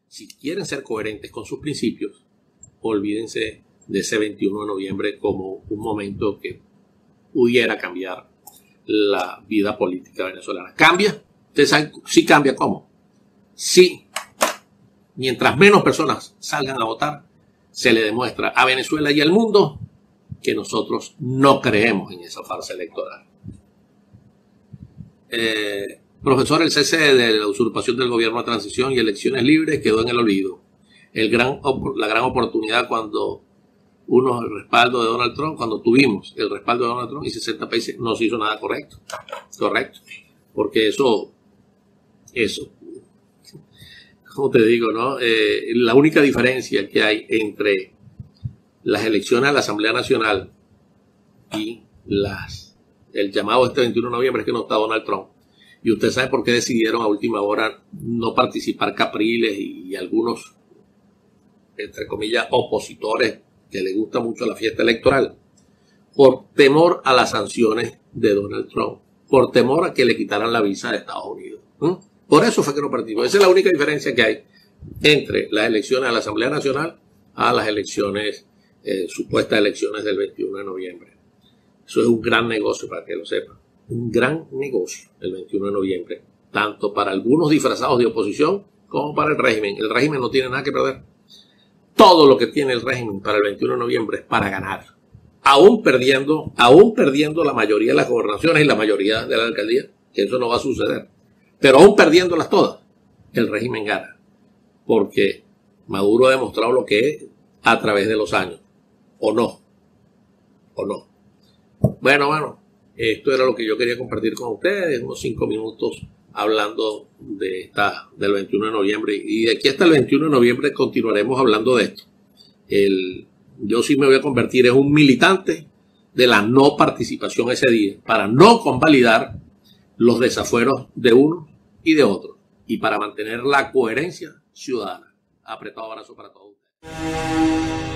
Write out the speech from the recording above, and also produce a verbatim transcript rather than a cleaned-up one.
Si quieren ser coherentes con sus principios, olvídense de ese veintiuno de noviembre como un momento que pudiera cambiar la vida política venezolana. ¿Cambia? Ustedes saben, sí cambia. ¿Cómo? Sí, mientras menos personas salgan a votar, se le demuestra a Venezuela y al mundo que nosotros no creemos en esa farsa electoral. Eh, profesor, el cese de la usurpación del gobierno de transición y elecciones libres quedó en el olvido. El gran, la gran oportunidad cuando uno el respaldo de Donald Trump, cuando tuvimos el respaldo de Donald Trump y sesenta países, no se hizo nada correcto. Correcto. Porque eso, eso, como te digo, ¿no? Eh, la única diferencia que hay entre las elecciones a la Asamblea Nacional y las, el llamado este veintiuno de noviembre es que no está Donald Trump. Y usted sabe por qué decidieron a última hora no participar Capriles y, y algunos, entre comillas, opositores que les gusta mucho la fiesta electoral, por temor a las sanciones de Donald Trump, por temor a que le quitaran la visa de Estados Unidos. ¿Mm? Por eso fue que no participó. Esa es la única diferencia que hay entre las elecciones a la Asamblea Nacional a las elecciones, eh, supuestas elecciones del veintiuno de noviembre. Eso es un gran negocio, para que lo sepan. Un gran negocio el veintiuno de noviembre, tanto para algunos disfrazados de oposición como para el régimen. El régimen no tiene nada que perder. Todo lo que tiene el régimen para el veintiuno de noviembre es para ganar. Aún perdiendo, aún perdiendo la mayoría de las gobernaciones y la mayoría de la alcaldía, que eso no va a suceder. Pero aún perdiéndolas todas, el régimen gana. Porque Maduro ha demostrado lo que es a través de los años. ¿O no? ¿O no? Bueno, bueno, esto era lo que yo quería compartir con ustedes, unos cinco minutos hablando de esta, del veintiuno de noviembre. Y de aquí hasta el veintiuno de noviembre continuaremos hablando de esto. El, yo sí me voy a convertir en un militante de la no participación ese día, para no convalidar los desafueros de unos y de otros, y para mantener la coherencia ciudadana. Apretado abrazo para todos ustedes.